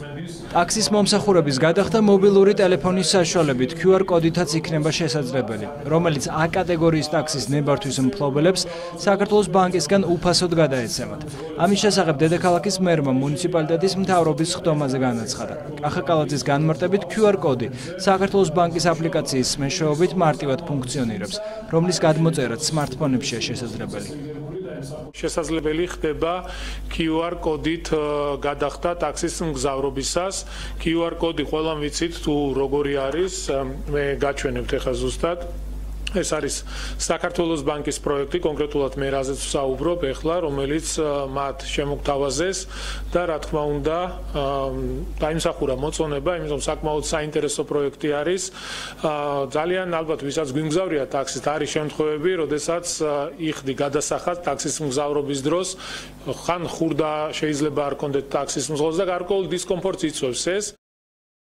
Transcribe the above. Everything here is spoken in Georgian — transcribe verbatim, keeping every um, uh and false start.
ტაქსის მომსახურების გადახდა მობილური ტელეფონის საშუალებით Q R კოდითაც იქნება შესაძლებელი, რომელიც A კატეგორიის ტაქსის ნებართვის მფლობელებს საქართველოს ბანკისგან უფასოდ გადაეცემათ. ამის შესახებ დედაქალაქის მერმა მუნიციპალიტეტის მთავრობის ხდომაზე განაცხადა. კახაკალაძის განმარტებით Q R კოდი საქართველოს ბანკის აპლიკაციის მეშვეობით მარტივად ფუნქციონირებს, რომლის გადმოწერაც smartphone-ებშია შესაძლებელი. შესაძლებელი ხდება Q R კოდით გადახდა ტაქსის მგზავრობისას. Q R კოდი ყველამ ვიცით თუ როგორი არის, მე გაჩვენებთ ახლა ზუსტად. ეს არის საქართველოს ბანკის პროექტი, კონკრეტულად მე რაზეც ვსაუბრობ ახლა, რომელიც მათ შემოგთავაზეს და რა თქმა უნდა დაიმსახურა მოწონება, იმიტომ რომ საკმაოდ საინტერესო პროექტი არის. ძალიან ალბათ ვისაც გვიმგზავრია ტაქსით, არის შემთხვევები, როდესაც იხდი გადასახად ტაქსის მგზავრობის დროს, ხან ხურდა შეიძლება არ კონდეთ ტაქსის მძღოლს და გარკვეულ დისკომფორტს იწვევს ეს.